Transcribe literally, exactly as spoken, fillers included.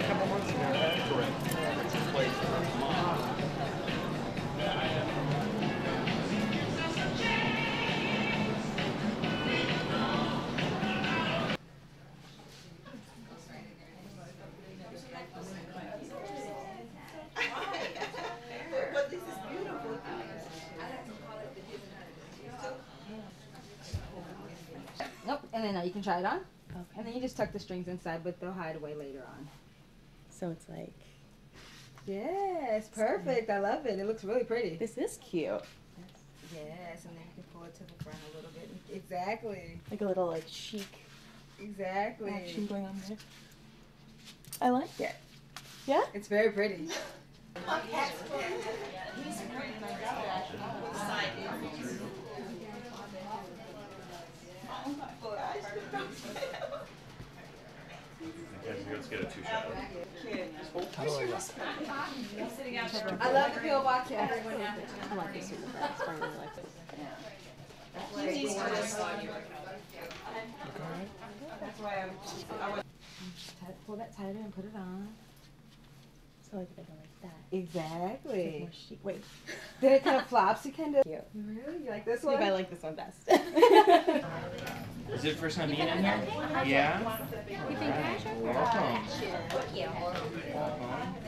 a couple months ago. Correct. But this is beautiful. Nope, and then now you can try it on. Okay. And then you just tuck the strings inside, but they'll hide away later on. So it's like, Yes, perfect. I love it. It looks really pretty. this is cute. Yes, and then you can pull it to the front a little bit. Exactly. Like a little like chic Exactly. action going on there. I like it. Yeah? It's very pretty. Let's get a two shot. I love the P O box. Everyone has it. I like this super fast. I really like this. That's why I'm. I was Pull that tighter and put it on. So like if I go like that. Exactly. It's more chic. Wait. Then it kind of flops. You kind of. Cute. Really? You like this See if one? I like this one best. Is it first time being in here? Yeah? You think I should? Welcome. Thank you. Welcome.